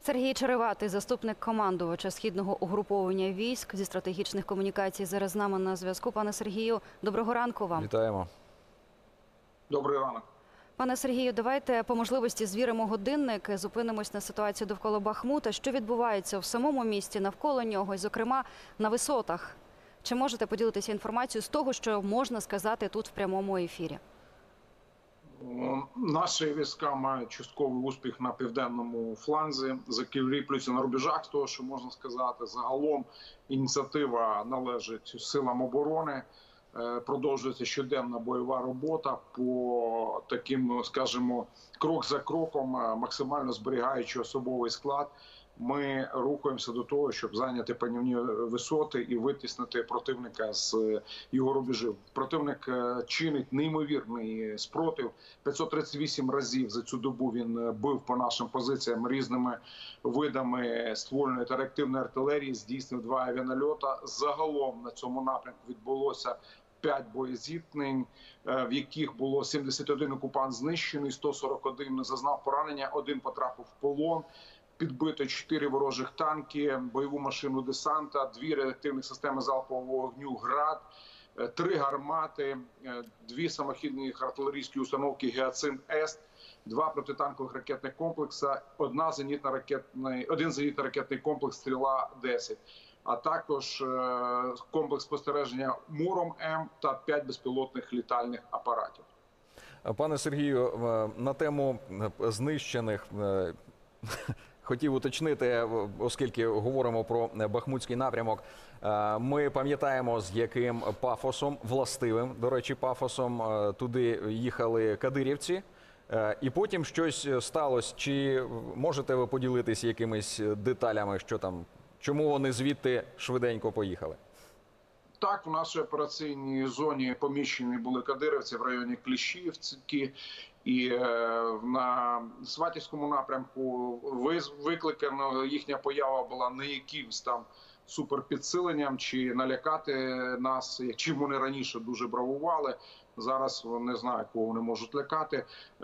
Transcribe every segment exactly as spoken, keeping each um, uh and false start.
Сергій Череватий, заступник командувача Східного угруповання військ зі стратегічних комунікацій, зараз з нами на зв'язку. Пане Сергію, доброго ранку вам. Вітаємо. Добрий ранок. Пане Сергію, давайте по можливості звіримо годинник, зупинимось на ситуацію довкола Бахмута. Що відбувається в самому місті, навколо нього, і, зокрема, на висотах? Чи можете поділитися інформацією з того, що можна сказати тут в прямому ефірі? Наші війська мають частковий успіх на південному фланзі, закріплюються на рубежах, того, що можна сказати. Загалом ініціатива належить силам оборони. Продовжується щоденна бойова робота по таким, скажімо, крок за кроком, максимально зберігаючи особовий склад. Ми рухаємося до того, щоб зайняти панівні висоти і витіснити противника з його рубежів. Противник чинить неймовірний спротив. п'ятсот тридцять вісім разів за цю добу він бив по нашим позиціям різними видами ствольної та реактивної артилерії, здійснив два авіанальота. Загалом на цьому напрямку відбулося п'ять боєзіткнень, в яких було сімдесят один окупант знищений, сто сорок один зазнав поранення, один потрапив в полон. Підбито чотири ворожих танки, бойову машину десанта, дві реактивні системи залпового вогню «Град», три гармати, дві самохідні артилерійські установки «Гіацинт-С», два протитанкових ракетних комплекси, одна зенітно-ракетний, один зенітно-ракетний комплекс «Стріла-десять», а також комплекс спостереження «Муром-М» та п'ять безпілотних літальних апаратів. Пане Сергію, на тему знищених хотів уточнити, оскільки говоримо про Бахмутський напрямок, ми пам'ятаємо, з яким пафосом, властивим, до речі, пафосом, туди їхали кадирівці, і потім щось сталося. Чи можете ви поділитися якимись деталями, що там, чому вони звідти швиденько поїхали? Так, в нашій операційній зоні поміщені були кадирівці в районі Кліщівки. І на Сватівському напрямку викликано, їхня поява була не якимсь там суперпідсиленням чи налякати нас, чим вони раніше дуже бравували. Зараз не знаю, кого вони можуть лякати.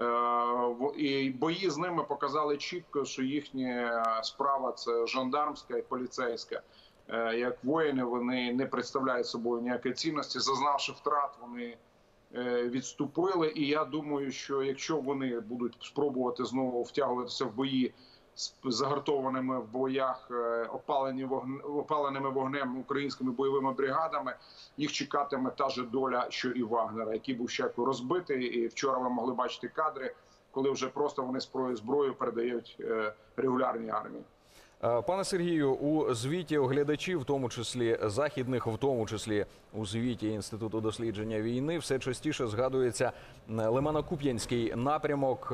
І бої з ними показали чітко, що їхня справа – це жандармська і поліцейська. Як воїни вони не представляють собою ніякої цінності. Зазнавши втрат, вони відступили, і я думаю, що якщо вони будуть спробувати знову втягуватися в бої з загартованими в боях опалені вогн... опаленими вогнем українськими бойовими бригадами, їх чекатиме та же доля, що і Вагнера, який був ще розбитий. І вчора ви могли бачити кадри, коли вже просто вони зброю передають регулярній армії. Пане Сергію, у звіті оглядачів, в тому числі західних, в тому числі у звіті Інституту дослідження війни, все частіше згадується Лимано-Куп'янський напрямок.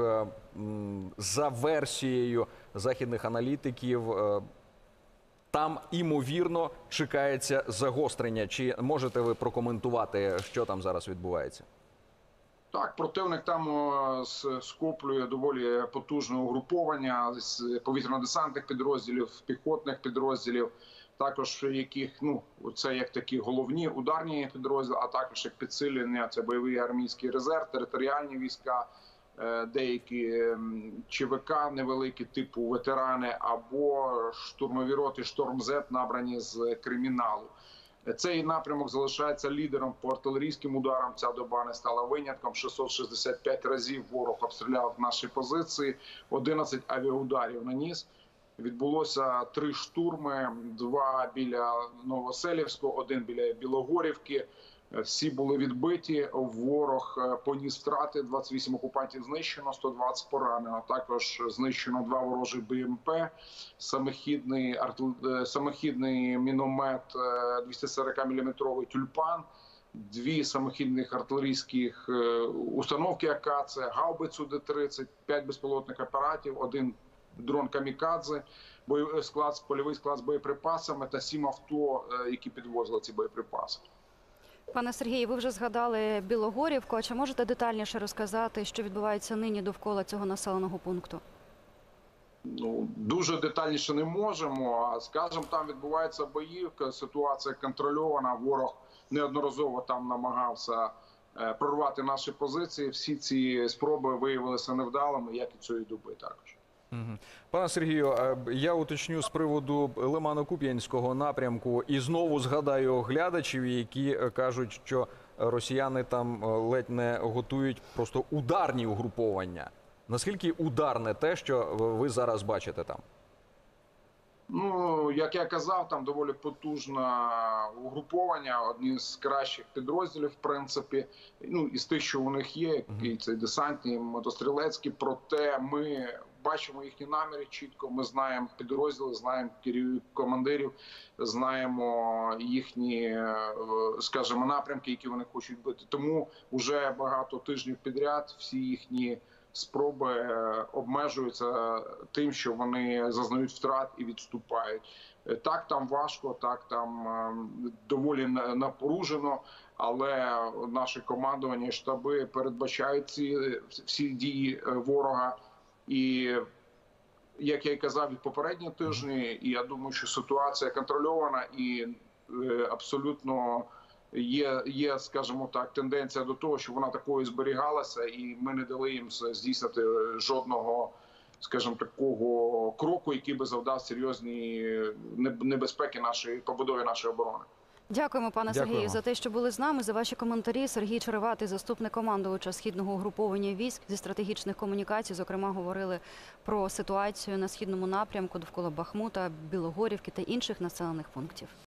За версією західних аналітиків, там, імовірно, чекається загострення. Чи можете ви прокоментувати, що там зараз відбувається? Так, противник там скоплює доволі потужне угруповання з повітряно-десантних підрозділів, піхотних підрозділів, також яких, ну, це як такі головні ударні підрозділи, а також як підсилення, це бойовий армійський резерв, територіальні війська, деякі ЧВК невеликі, типу ветерани, або штурмові роти «Шторм-Зет», набрані з криміналу. Цей напрямок залишається лідером по артилерійським ударам. Ця доба не стала винятком. шістсот шістдесят п'ять разів ворог обстріляв наші позиції, одинадцять авіаударів наніс. Відбулося три штурми, два біля Новоселівського, один біля Білогорівки. Всі були відбиті, ворог поніс втрати, двадцять вісім окупантів знищено, сто двадцять поранено. Також знищено два ворожі БМП, самохідний, самохідний міномет двісті сорок міліметровий «Тюльпан», дві самохідних артилерійських установки АК, це гаубицю Д тридцять, п'ять безпілотних апаратів, один дрон «Камікадзе», бойовий склад, польовий склад з боєприпасами та сім авто, які підвозили ці боєприпаси. Пане Сергію, ви вже згадали Білогорівку. А чи можете детальніше розказати, що відбувається нині довкола цього населеного пункту? Ну, дуже детальніше не можемо. Скажімо, там відбувається боївка, ситуація контрольована. Ворог неодноразово там намагався прорвати наші позиції. Всі ці спроби виявилися невдалими, як і цієї доби також. Мгм. Пане Сергію, е, я уточню з приводу Лимано-Куп'янського напрямку і знову згадаю глядачів, які е, кажуть, що росіяни там е, ледь не готують просто ударні угруповання. Наскільки ударне те, що ви зараз бачите там? Ну, як я казав, там доволі потужне угруповання, одні з кращих підрозділів, в принципі, ну, із тих, що у них є, і це десантні, мотострілецькі, проте ми бачимо їхні наміри чітко, ми знаємо підрозділи, знаємо керів- командирів, знаємо їхні, е, скажімо, напрямки, які вони хочуть бити. Тому вже багато тижнів підряд всі їхні спроби е, обмежуються тим, що вони зазнають втрат і відступають. Е, Так, там важко, так, там е, доволі на- напружено, але наше командування і штаби передбачають ці всі дії е, ворога. І як я й казав від попереднього тижні, і я думаю, що ситуація контрольована і е, абсолютно є, є, скажімо так, тенденція до того, що вона такою зберігалася, і ми не дали їм здійснити жодного, скажімо, такого кроку, який би завдав серйозні небезпеки нашої побудові нашої оборони. Дякуємо, пане Дякуємо. Сергію, за те, що були з нами, за ваші коментарі. Сергій Череватий, заступник командувача східного угруповання військ зі стратегічних комунікацій. Зокрема, говорили про ситуацію на східному напрямку довкола Бахмута, Білогорівки та інших населених пунктів.